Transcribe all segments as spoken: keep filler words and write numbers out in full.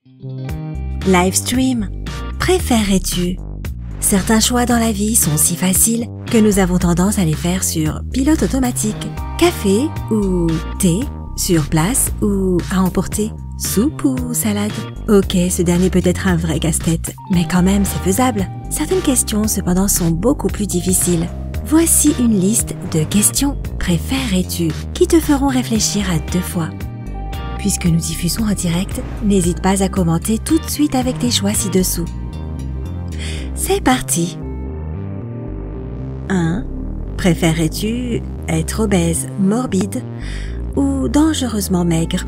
Livestream. Préférerais-tu? Certains choix dans la vie sont si faciles que nous avons tendance à les faire sur pilote automatique. Café ou thé, sur place ou à emporter, soupe ou salade. Ok, ce dernier peut être un vrai casse-tête, mais quand même c'est faisable. Certaines questions cependant sont beaucoup plus difficiles. Voici une liste de questions préférerais-tu qui te feront réfléchir à deux fois. Puisque nous diffusons en direct, n'hésite pas à commenter tout de suite avec tes choix ci-dessous. C'est parti! un. Préférerais-tu être obèse, morbide ou dangereusement maigre?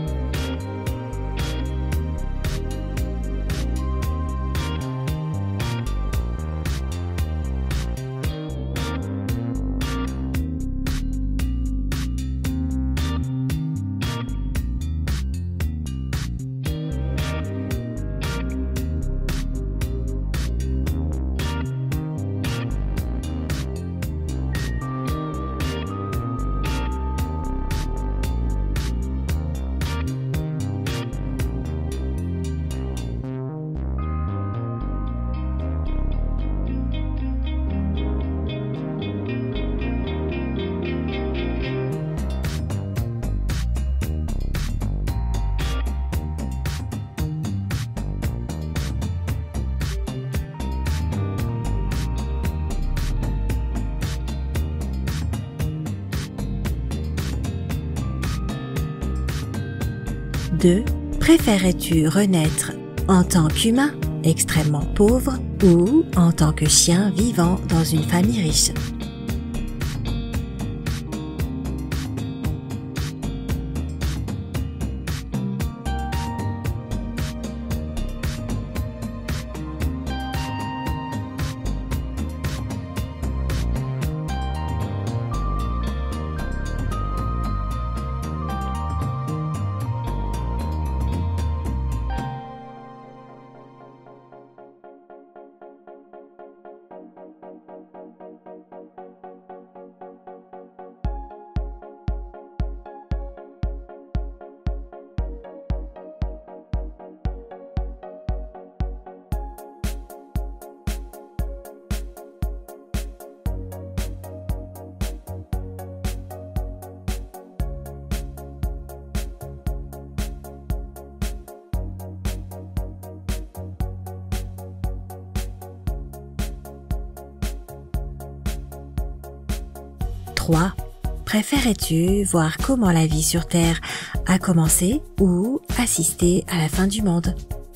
deux. Préférerais-tu renaître en tant qu'humain extrêmement pauvre ou en tant que chien vivant dans une famille riche? trois. Préférerais-tu voir comment la vie sur Terre a commencé ou assister à la fin du monde?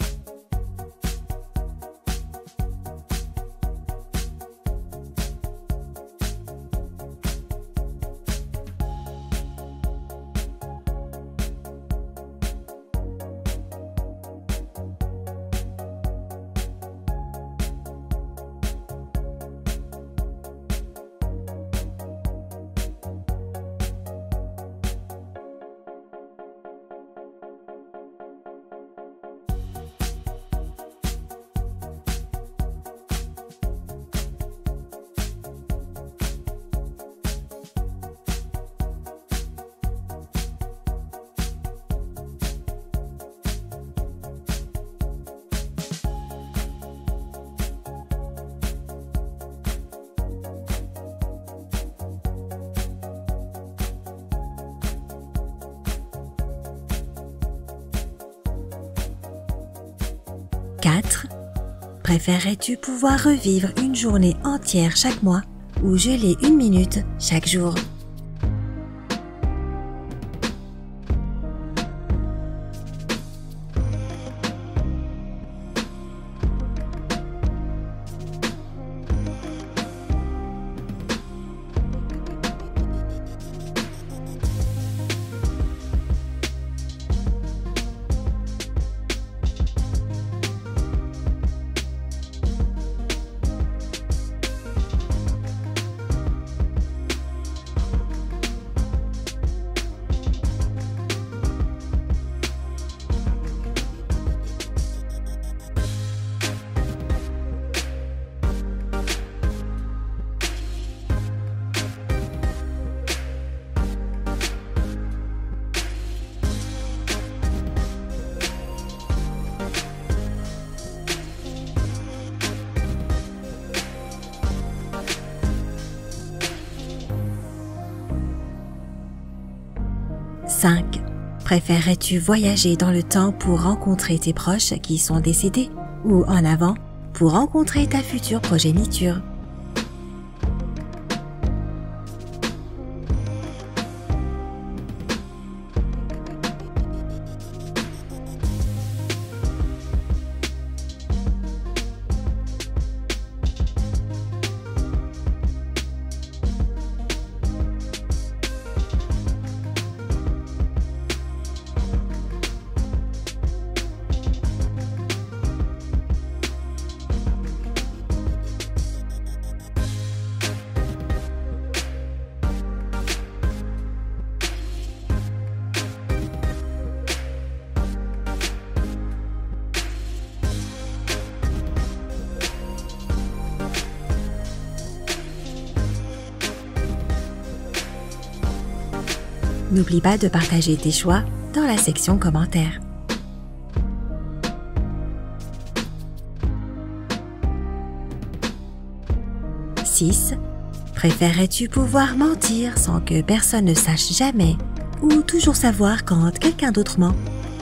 quatre. Préférerais-tu pouvoir revivre une journée entière chaque mois ou geler une minute chaque jour? cinq. Préférerais-tu voyager dans le temps pour rencontrer tes proches qui sont décédés ou en avant pour rencontrer ta future progéniture? N'oublie pas de partager tes choix dans la section commentaires. six. Préférerais-tu pouvoir mentir sans que personne ne sache jamais ou toujours savoir quand quelqu'un d'autre ment?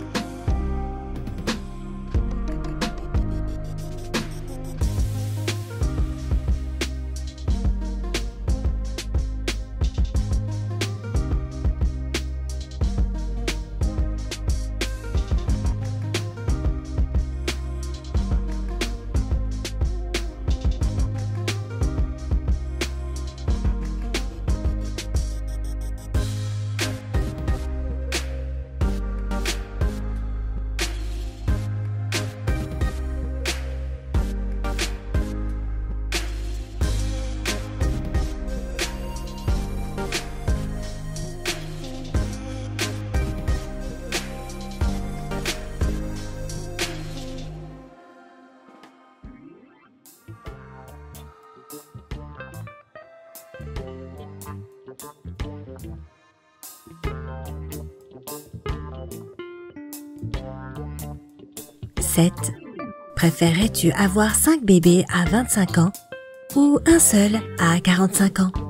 sept. Préférerais-tu avoir cinq bébés à vingt-cinq ans ou un seul à quarante-cinq ans?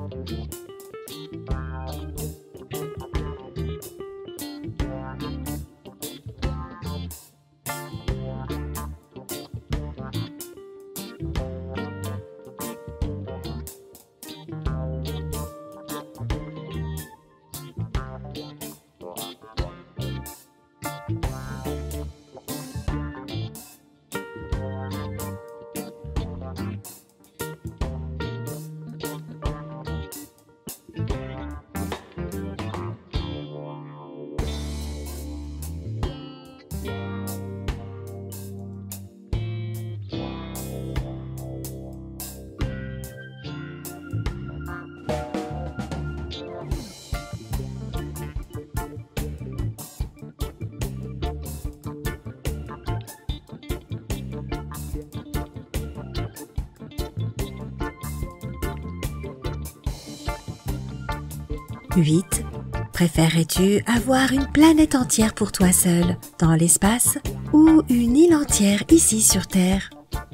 huit. Préférerais-tu avoir une planète entière pour toi seul dans l'espace ou une île entière ici sur Terre?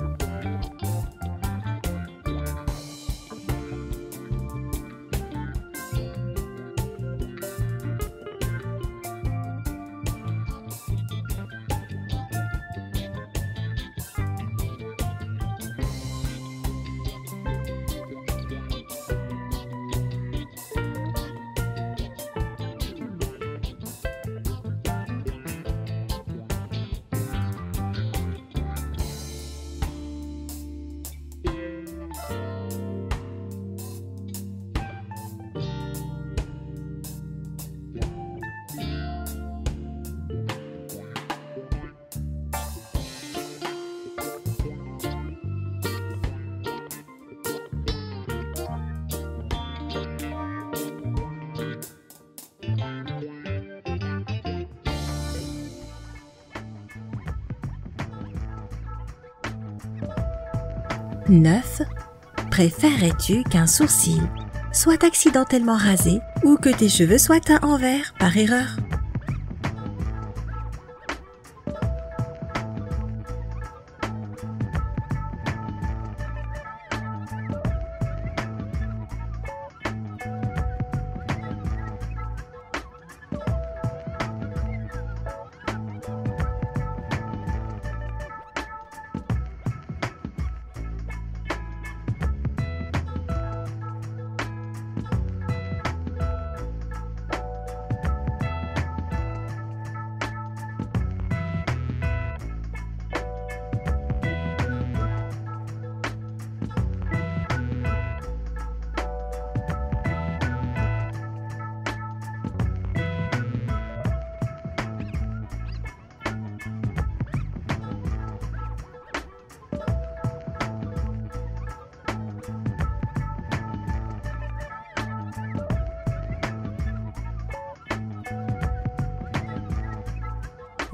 neuf. Préférerais-tu qu'un sourcil soit accidentellement rasé ou que tes cheveux soient teints en vert par erreur?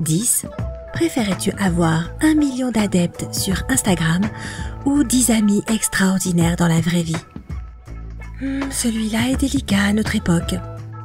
dix. Préférais-tu avoir un million d'adeptes sur Instagram ou dix amis extraordinaires dans la vraie vie? Hmm, celui-là est délicat à notre époque.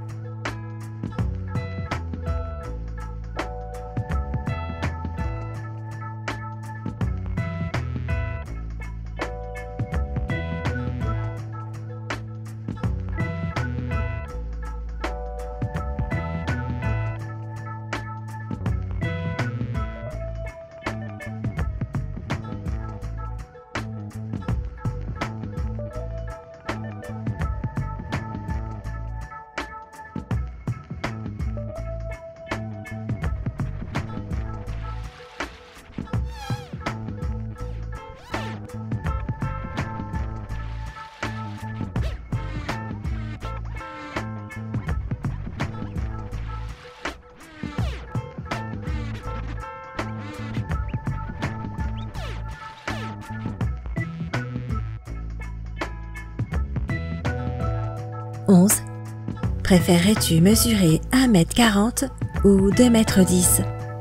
onze. Préférerais-tu mesurer un mètre quarante ou deux mètres dix?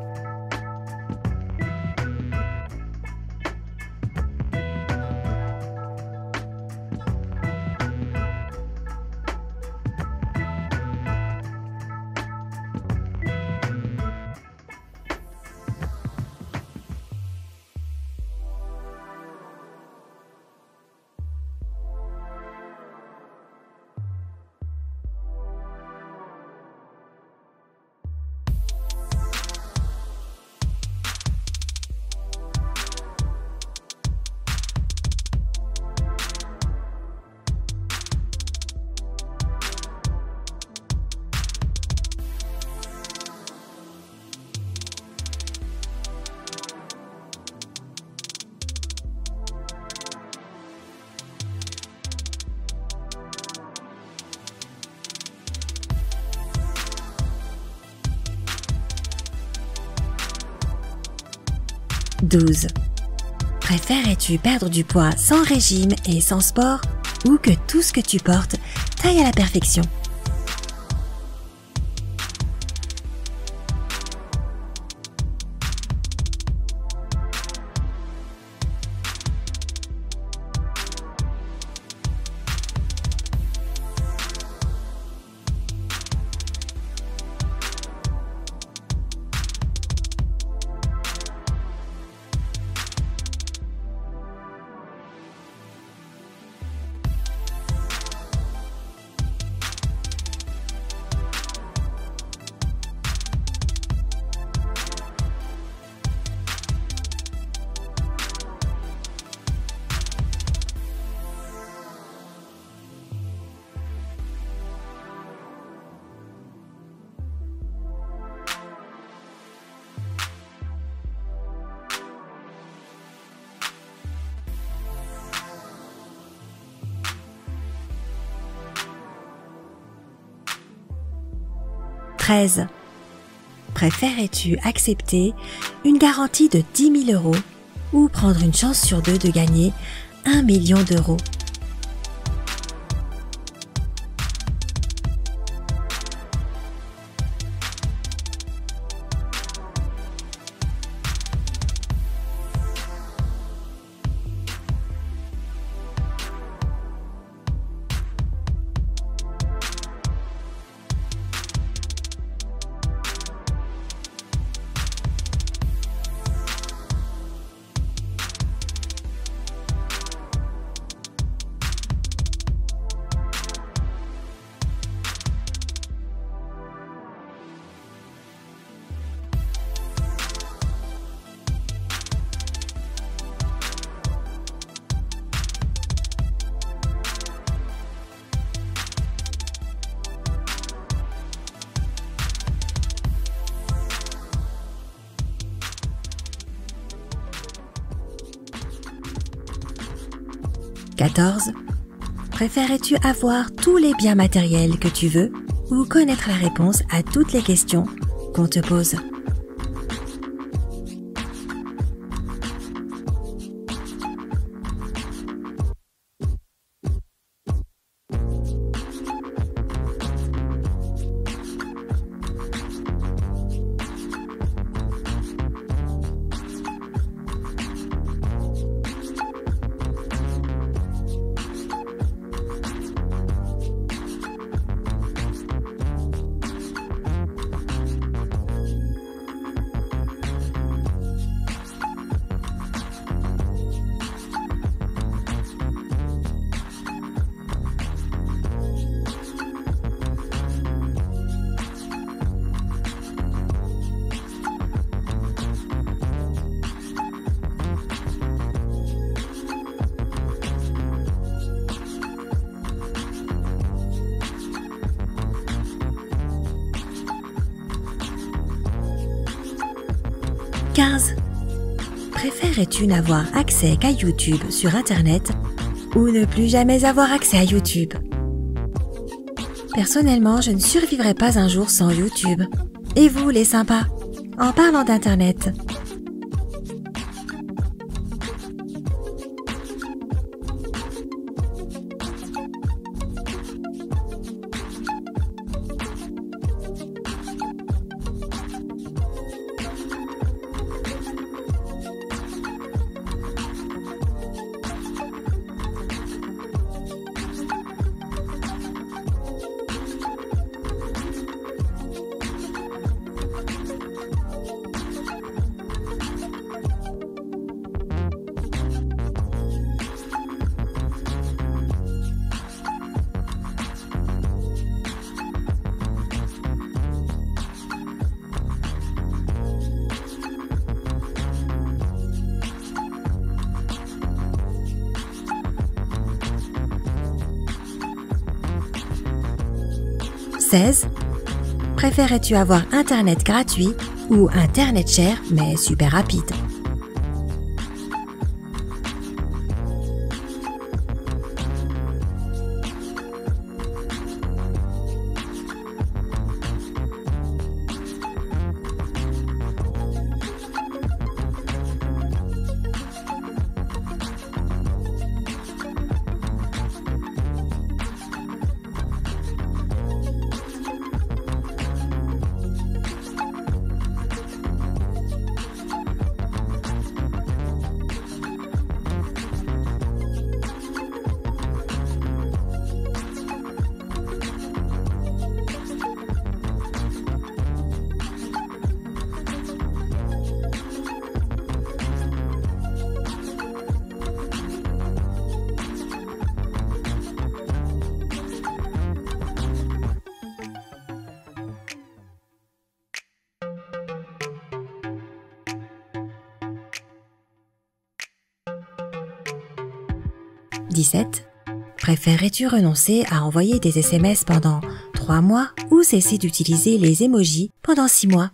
douze. Préférais-tu perdre du poids sans régime et sans sport ou que tout ce que tu portes taille à la perfection? treize. Préférais-tu accepter une garantie de dix mille euros ou prendre une chance sur deux de gagner un million d'euros? quatorze. Préférais-tu avoir tous les biens matériels que tu veux ou connaître la réponse à toutes les questions qu'on te pose? Préférerais-tu n'avoir accès qu'à YouTube sur Internet ou ne plus jamais avoir accès à YouTube? Personnellement, je ne survivrai pas un jour sans YouTube. Et vous, les sympas? En parlant d'Internet, seize. Préférerais-tu avoir Internet gratuit ou Internet cher mais super rapide? dix-sept. Préférerais-tu renoncer à envoyer des S M S pendant trois mois ou cesser d'utiliser les emojis pendant six mois?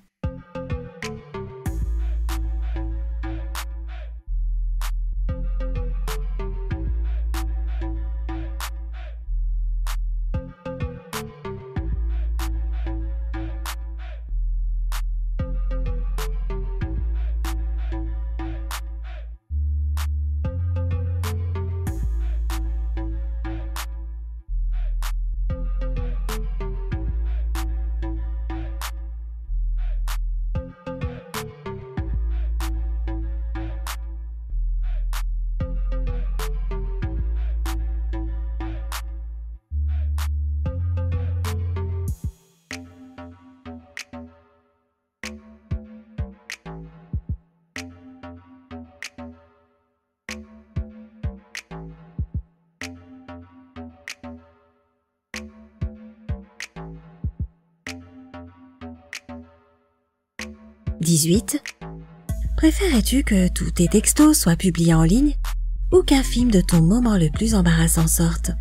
dix-huit. Préférerais-tu que tous tes textos soient publiés en ligne ou qu'un film de ton moment le plus embarrassant sorte?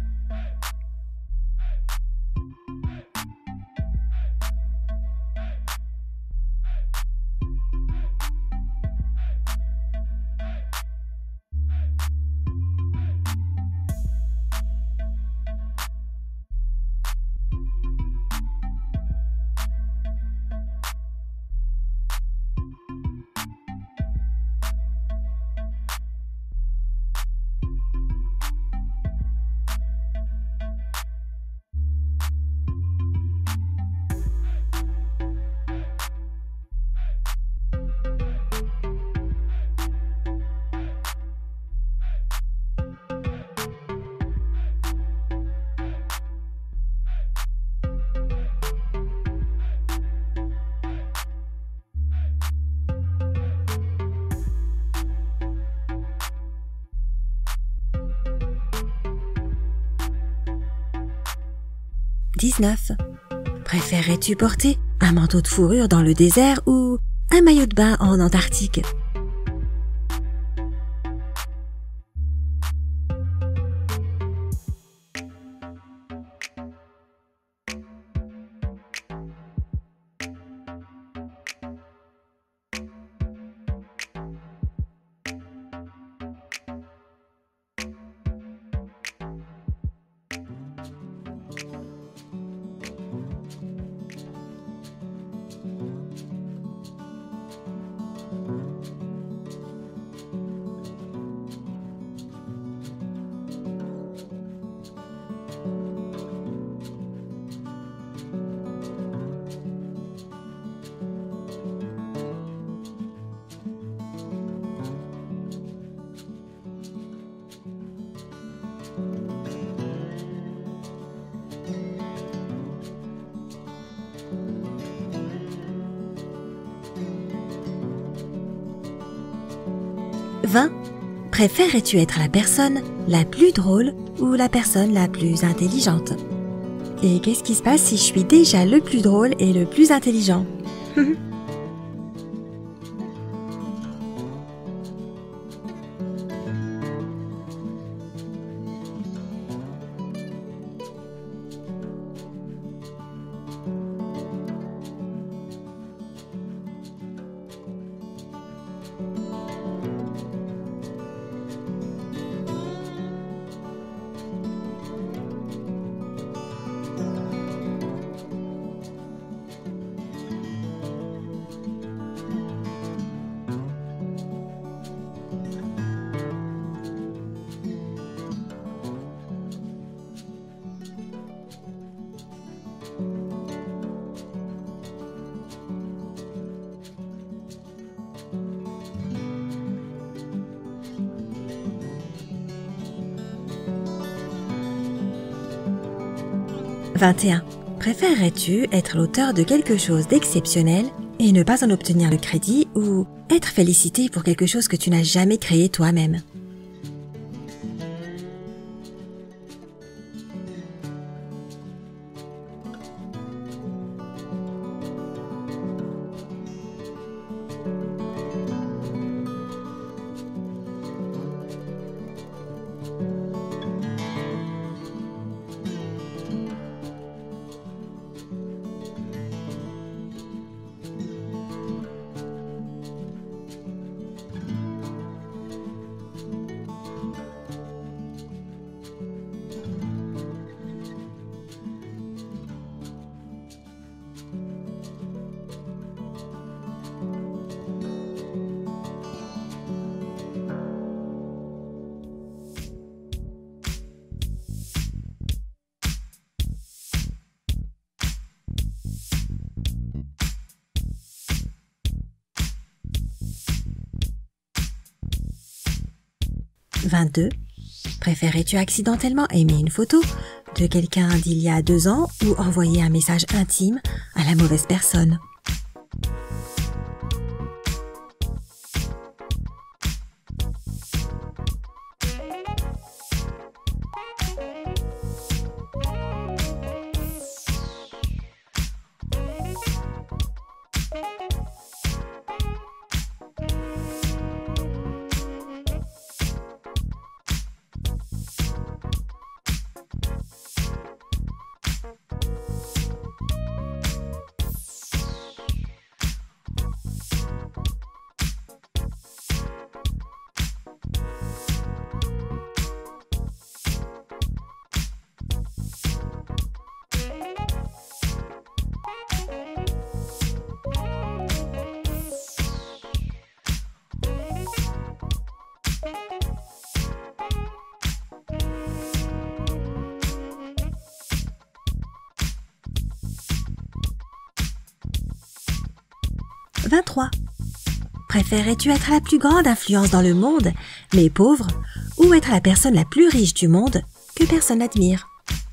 dix-neuf. Préférerais-tu porter un manteau de fourrure dans le désert ou un maillot de bain en Antarctique? vingt. Préférerais-tu être la personne la plus drôle ou la personne la plus intelligente? Et qu'est-ce qui se passe si je suis déjà le plus drôle et le plus intelligent? vingt et un. Préférerais-tu être l'auteur de quelque chose d'exceptionnel et ne pas en obtenir le crédit ou être félicité pour quelque chose que tu n'as jamais créé toi-même? vingt-deux. Préférerais-tu accidentellement aimer une photo de quelqu'un d'il y a deux ans ou envoyer un message intime à la mauvaise personne? vingt-trois. Préférerais-tu être la plus grande influence dans le monde, mais pauvre, ou être la personne la plus riche du monde que personne n'admire?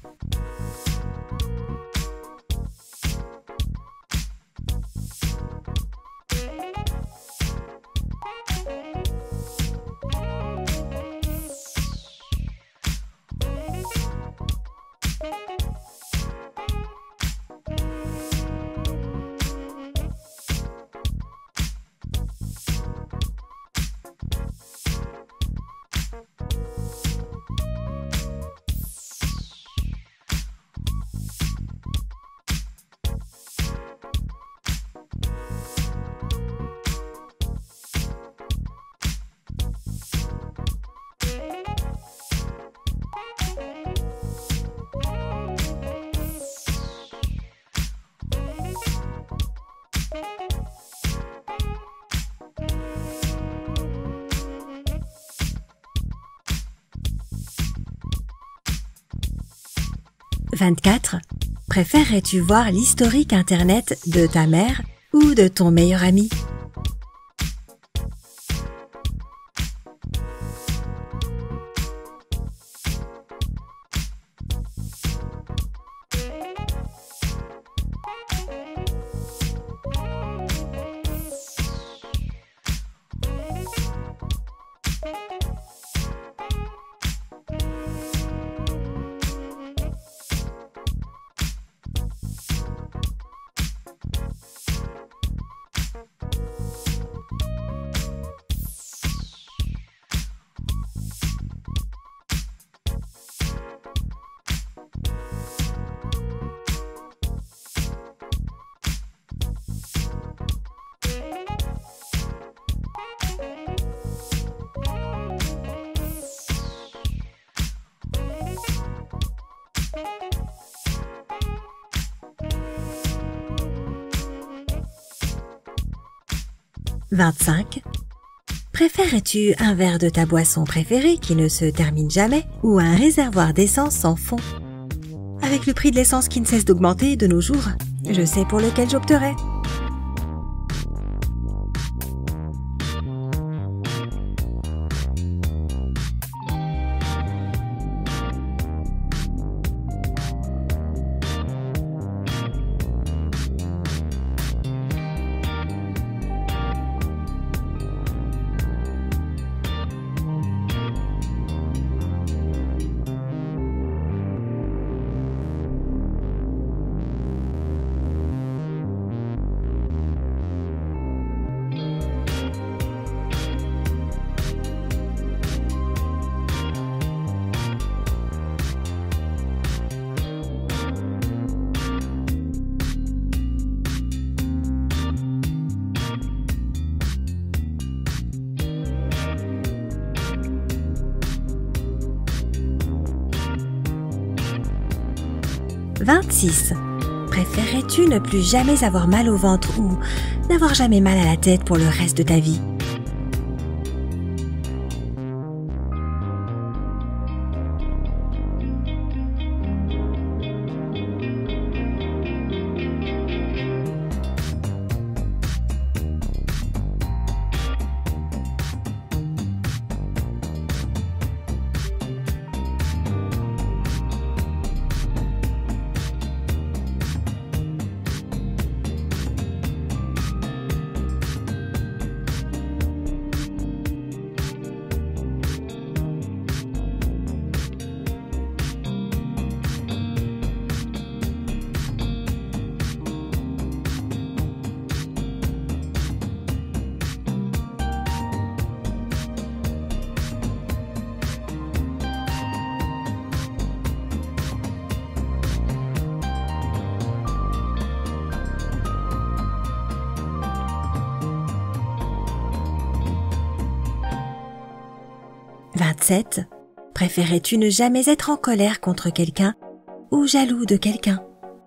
vingt-quatre. Préférerais-tu voir l'historique internet de ta mère ou de ton meilleur ami? vingt-cinq. Préférais-tu un verre de ta boisson préférée qui ne se termine jamais ou un réservoir d'essence sans fond? Avec le prix de l'essence qui ne cesse d'augmenter de nos jours, je sais pour lequel j'opterais. vingt-six. Préférais-tu ne plus jamais avoir mal au ventre ou n'avoir jamais mal à la tête pour le reste de ta vie? vingt-sept. Préférais-tu ne jamais être en colère contre quelqu'un ou jaloux de quelqu'un?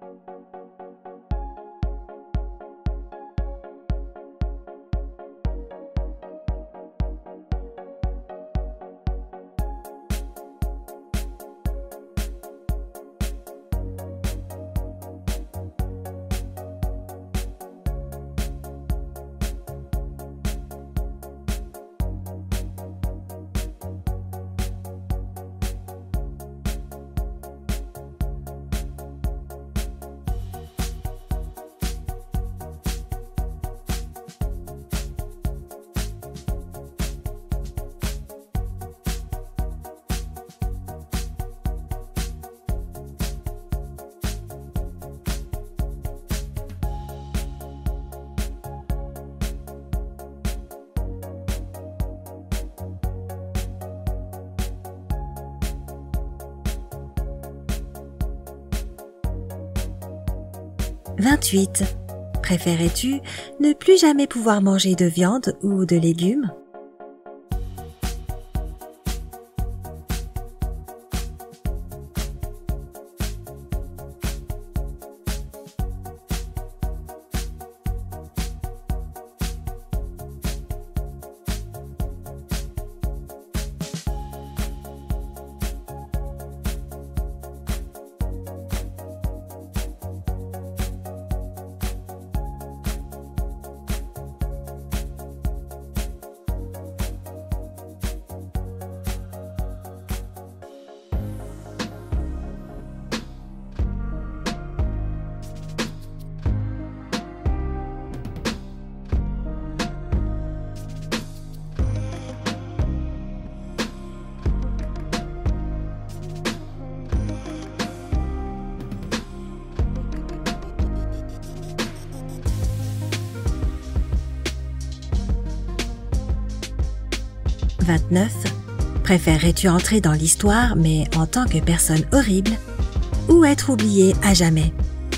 vingt-huit. Préférais-tu ne plus jamais pouvoir manger de viande ou de légumes? vingt-neuf. Préférerais-tu entrer dans l'histoire mais en tant que personne horrible ou être oublié à jamais?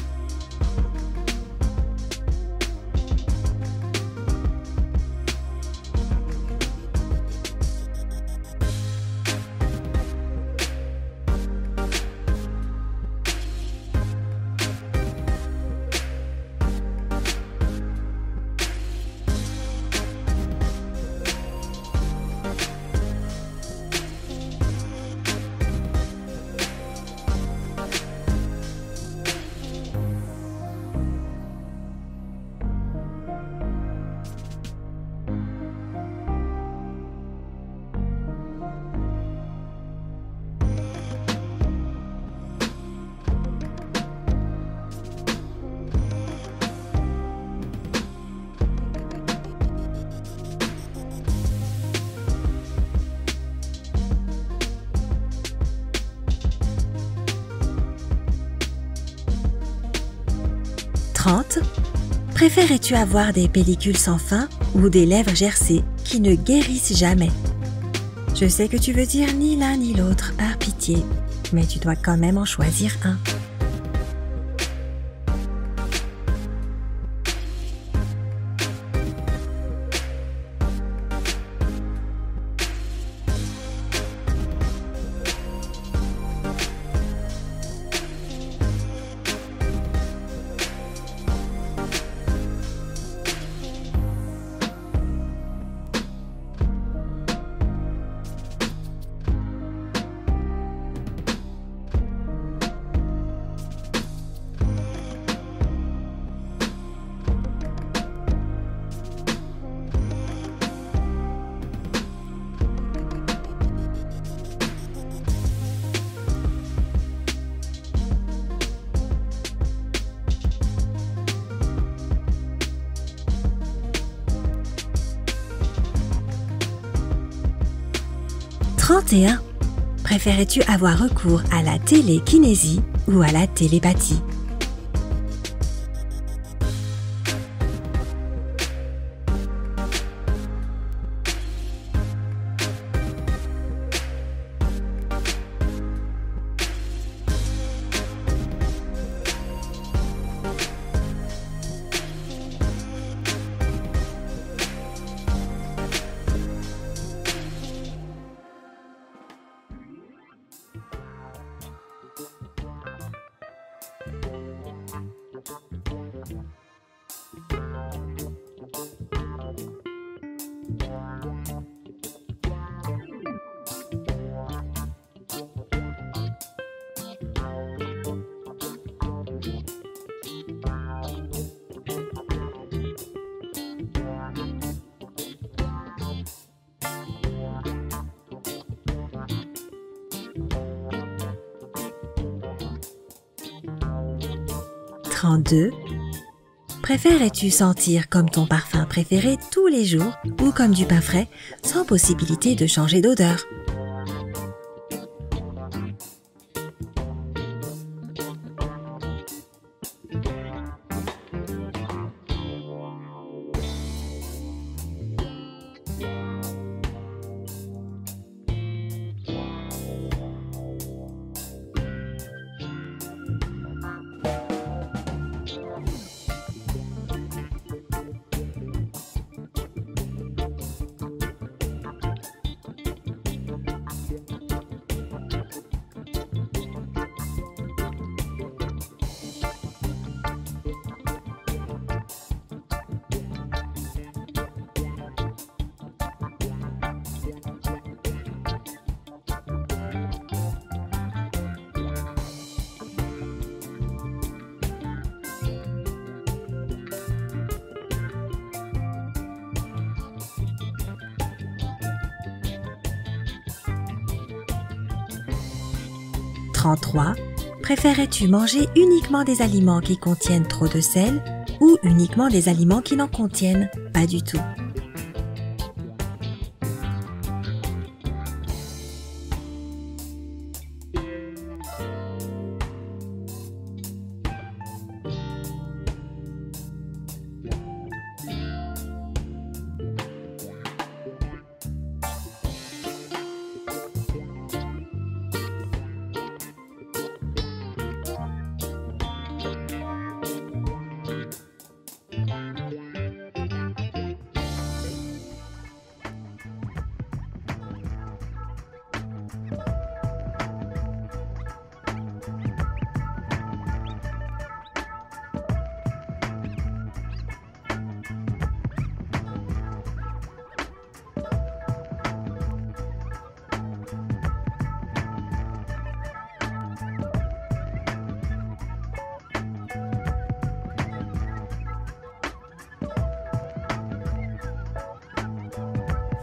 trente. Préférais-tu avoir des pellicules sans fin ou des lèvres gercées qui ne guérissent jamais? Je sais que tu veux dire ni l'un ni l'autre, par pitié, mais tu dois quand même en choisir un. trente et un. Préférais-tu avoir recours à la télékinésie ou à la télépathie? trente-deux. Préférais-tu sentir comme ton parfum préféré tous les jours ou comme du pain frais sans possibilité de changer d'odeur? trente-trois. Préférais-tu manger uniquement des aliments qui contiennent trop de sel ou uniquement des aliments qui n'en contiennent pas du tout?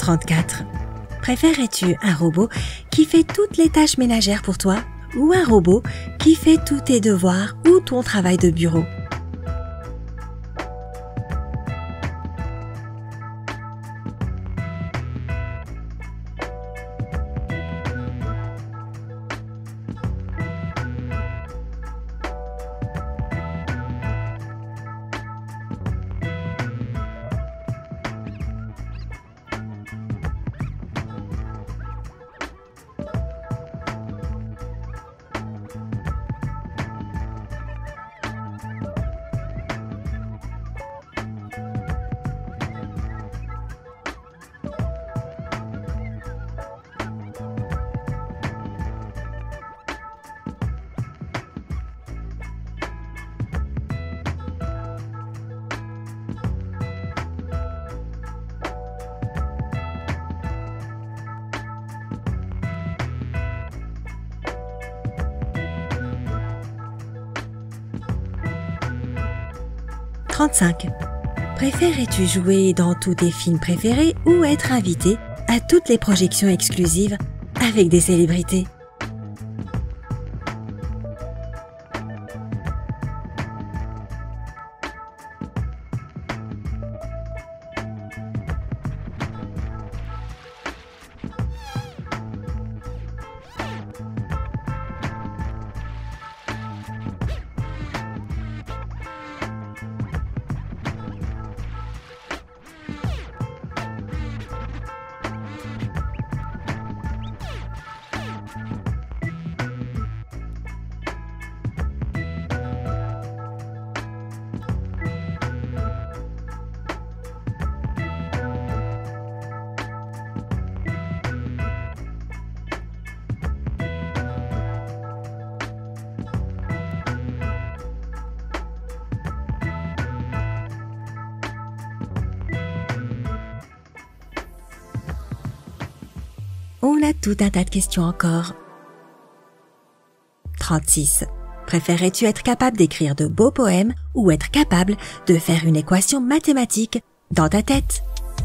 trente-quatre. Préférerais-tu un robot qui fait toutes les tâches ménagères pour toi ou un robot qui fait tous tes devoirs ou ton travail de bureau? trente-cinq. Préférerais-tu jouer dans tous tes films préférés ou être invité à toutes les projections exclusives avec des célébrités? On a tout un tas de questions encore. trente-six. Préférerais-tu être capable d'écrire de beaux poèmes ou être capable de faire une équation mathématique dans ta tête?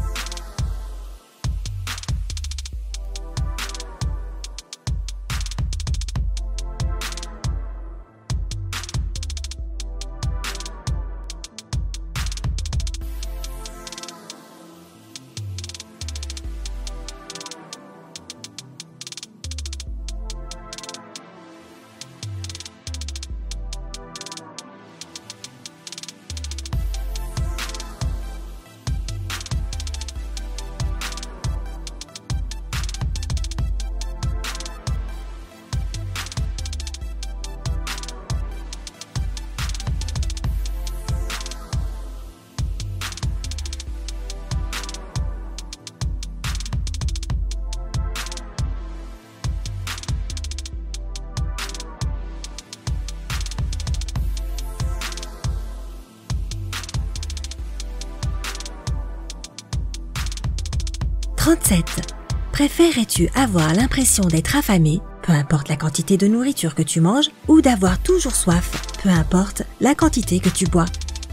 trente-sept. Préférerais-tu avoir l'impression d'être affamé, peu importe la quantité de nourriture que tu manges, ou d'avoir toujours soif, peu importe la quantité que tu bois?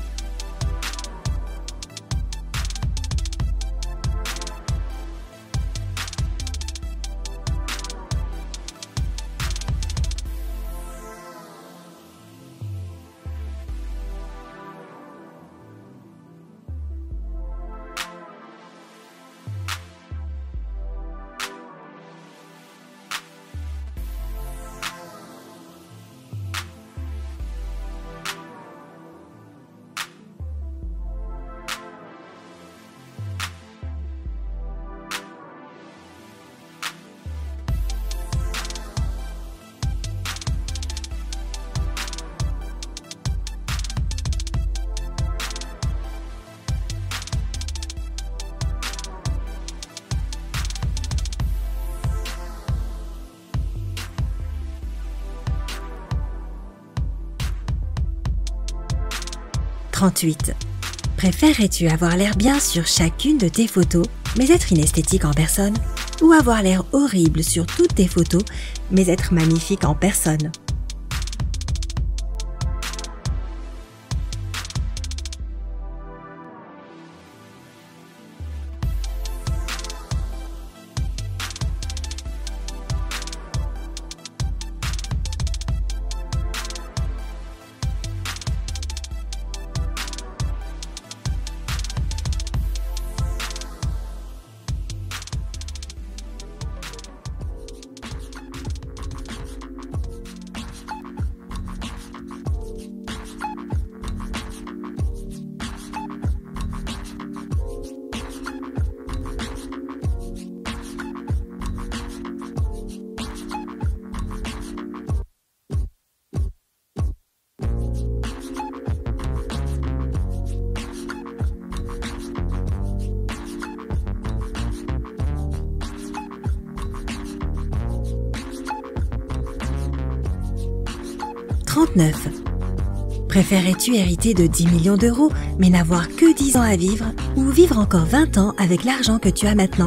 trente-huit. Préférerais-tu avoir l'air bien sur chacune de tes photos, mais être inesthétique en personne, ou avoir l'air horrible sur toutes tes photos, mais être magnifique en personne? trente-neuf. Préférerais-tu hériter de dix millions d'euros mais n'avoir que dix ans à vivre ou vivre encore vingt ans avec l'argent que tu as maintenant?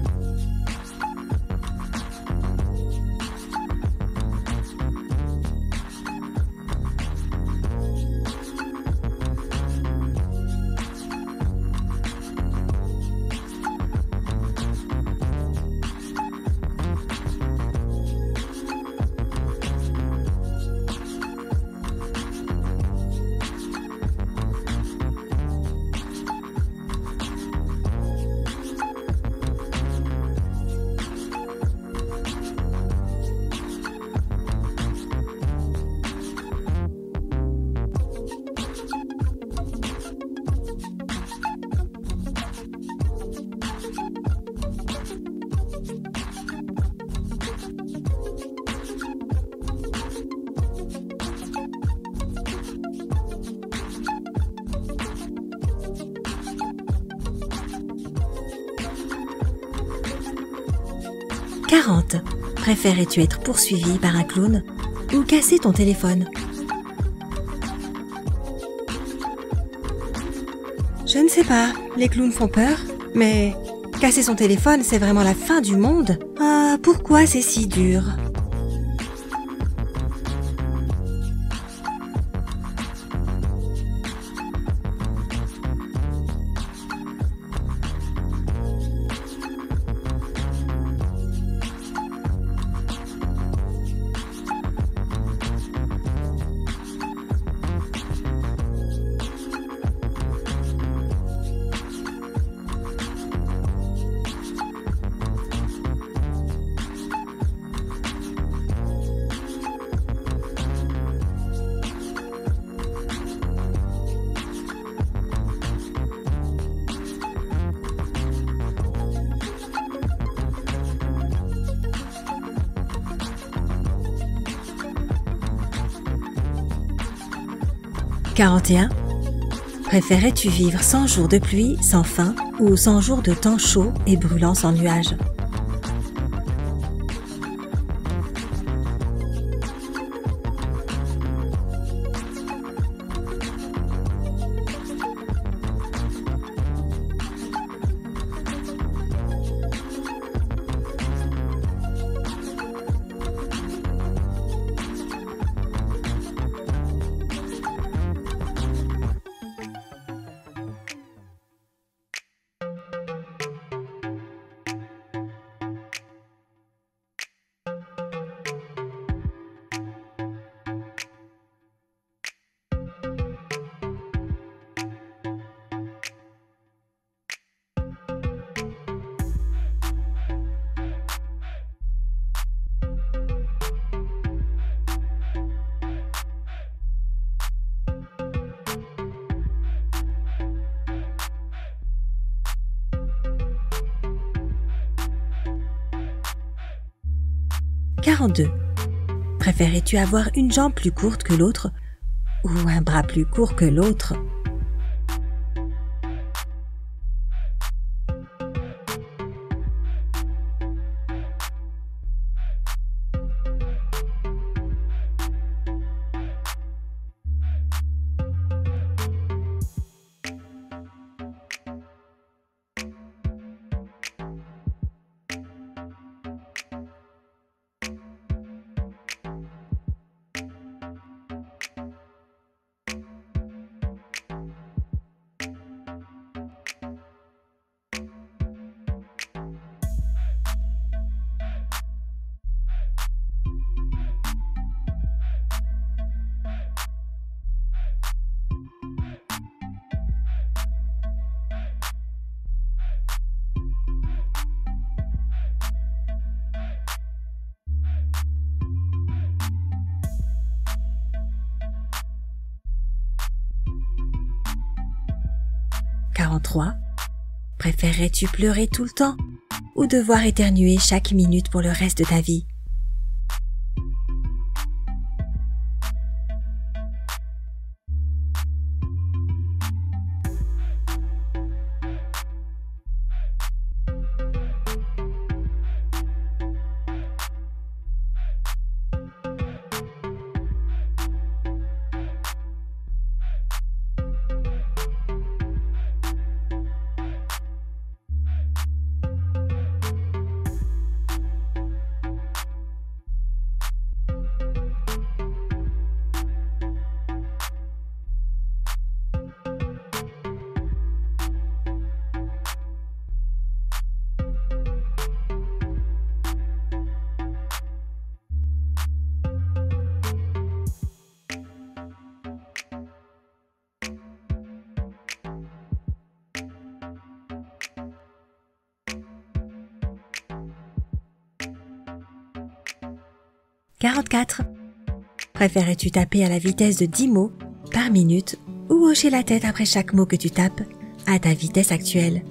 quarante. Préférais-tu être poursuivi par un clown ou casser ton téléphone? Je ne sais pas, les clowns font peur, mais casser son téléphone, c'est vraiment la fin du monde. Ah, pourquoi c'est si dur? quarante et un. Préférais-tu vivre cent jours de pluie sans fin ou cent jours de temps chaud et brûlant sans nuages? quarante-deux. Préférais-tu avoir une jambe plus courte que l'autre ou un bras plus court que l'autre? quarante-trois. Préférerais-tu pleurer tout le temps ou devoir éternuer chaque minute pour le reste de ta vie? quarante-quatre. Préférais-tu taper à la vitesse de dix mots par minute ou hocher la tête après chaque mot que tu tapes à ta vitesse actuelle?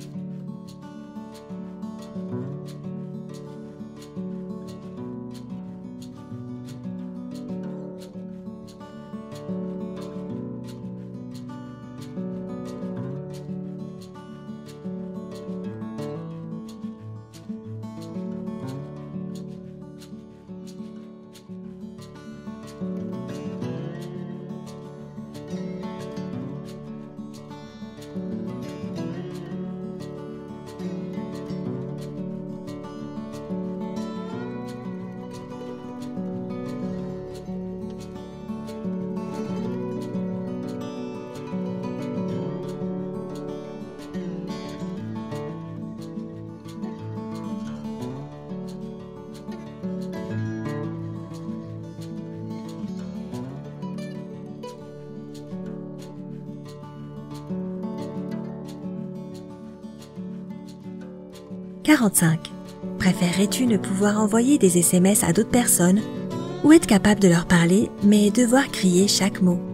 quarante-cinq. Préférerais-tu ne pouvoir envoyer des S M S à d'autres personnes ou être capable de leur parler mais devoir crier chaque mot?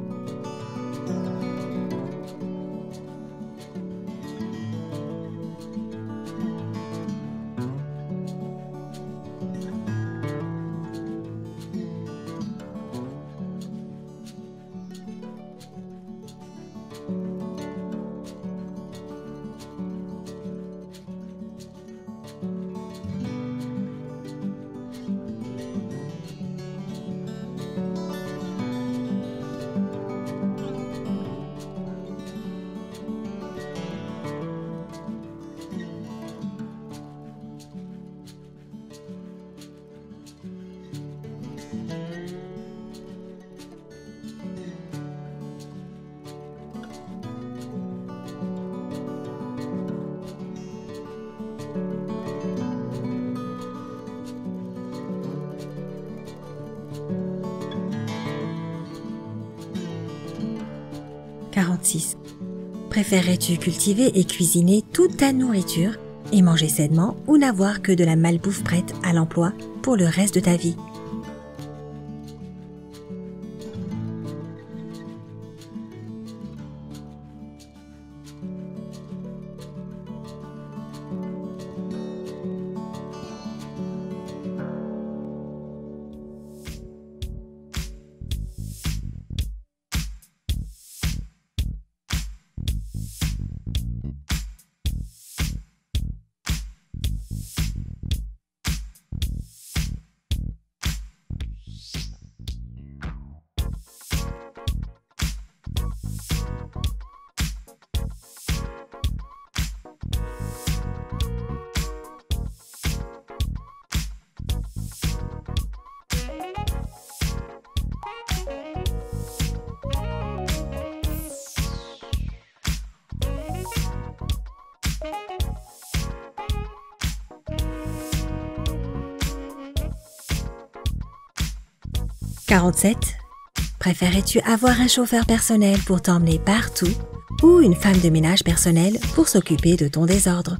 quarante-six. Préférerais-tu cultiver et cuisiner toute ta nourriture et manger sainement ou n'avoir que de la malbouffe prête à l'emploi pour le reste de ta vie? quarante-sept. Préférais-tu avoir un chauffeur personnel pour t'emmener partout ou une femme de ménage personnelle pour s'occuper de ton désordre?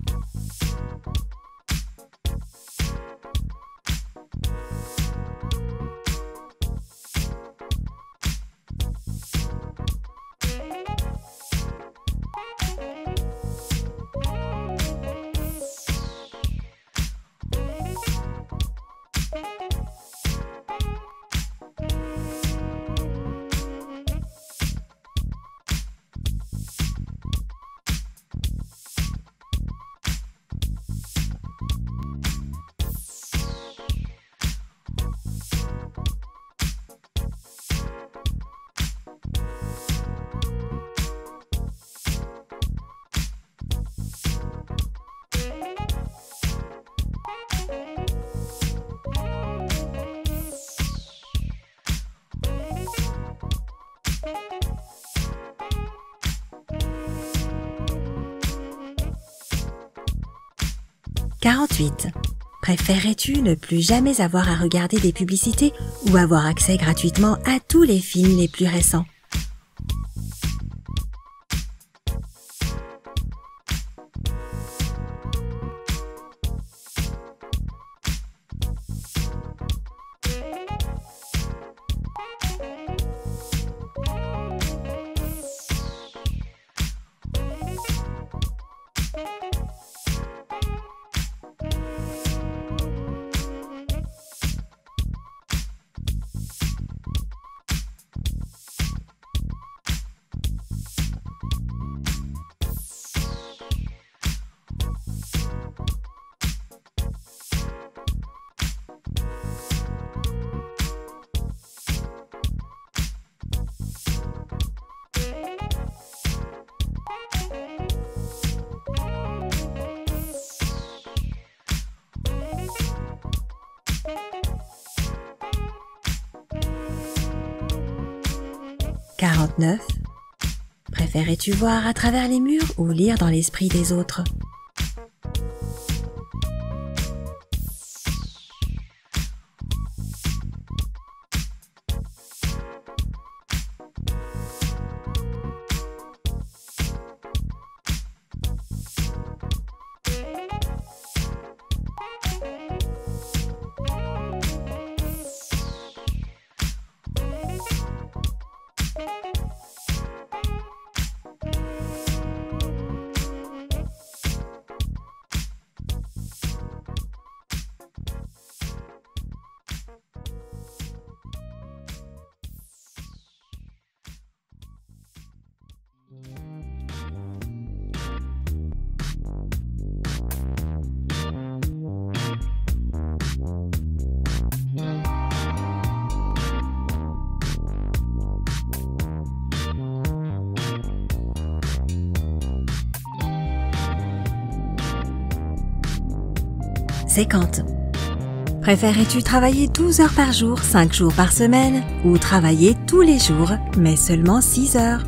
quarante-huit. Préférerais-tu ne plus jamais avoir à regarder des publicités ou avoir accès gratuitement à tous les films les plus récents? quarante-neuf. Préférais-tu voir à travers les murs ou lire dans l'esprit des autres? cinquante. Préférais-tu travailler douze heures par jour, cinq jours par semaine, ou travailler tous les jours, mais seulement six heures?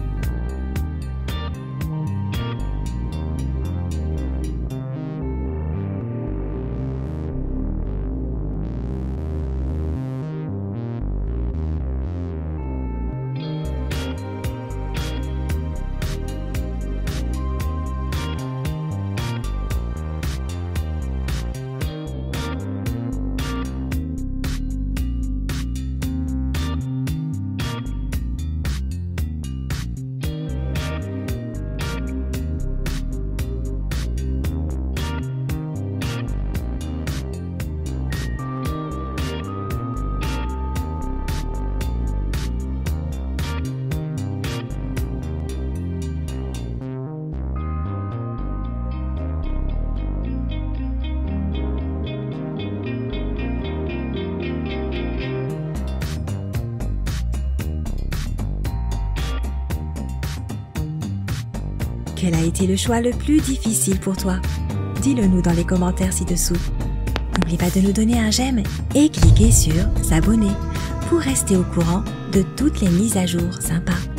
Quel a été le choix le plus difficile pour toi? Dis-le nous dans les commentaires ci-dessous. N'oublie pas de nous donner un j'aime et cliquer sur s'abonner pour rester au courant de toutes les mises à jour sympas.